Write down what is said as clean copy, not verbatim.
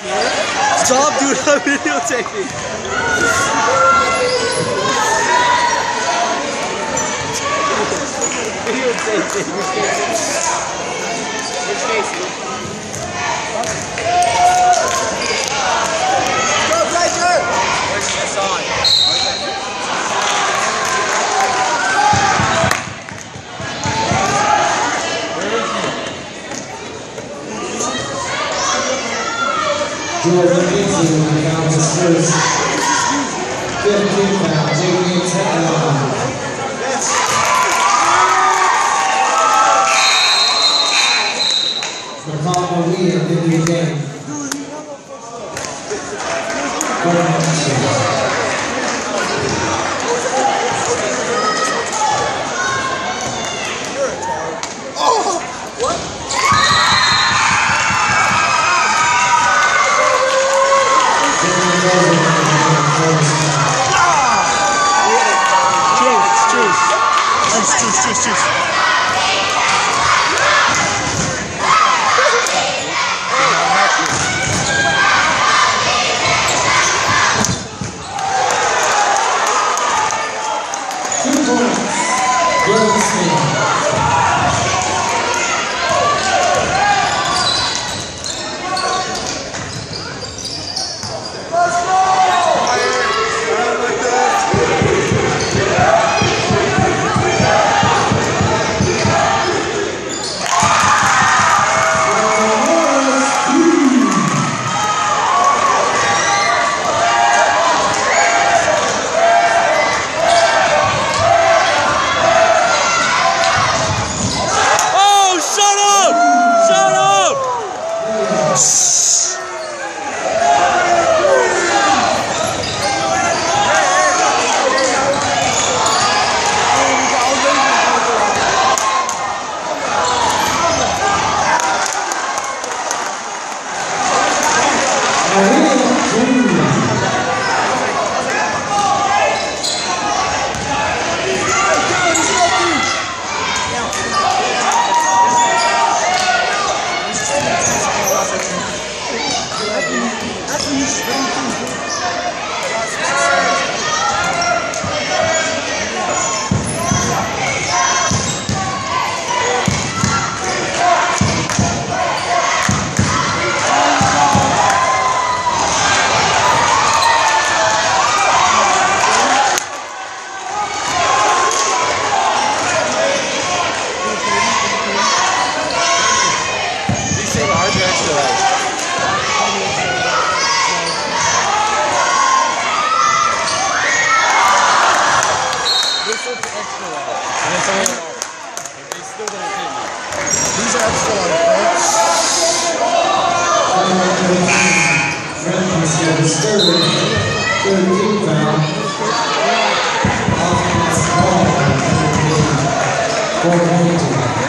Stop, dude, I'm videotaping. Videotaping. It's Casey. Go, Fletcher! Where's this on? Jordan Lindsay will count his first 15 foul, taking a 10 McConnell Lee at the new game. Cheers. These are extra large, right? Friends get his third 13 foul. Offense ball. 4-22.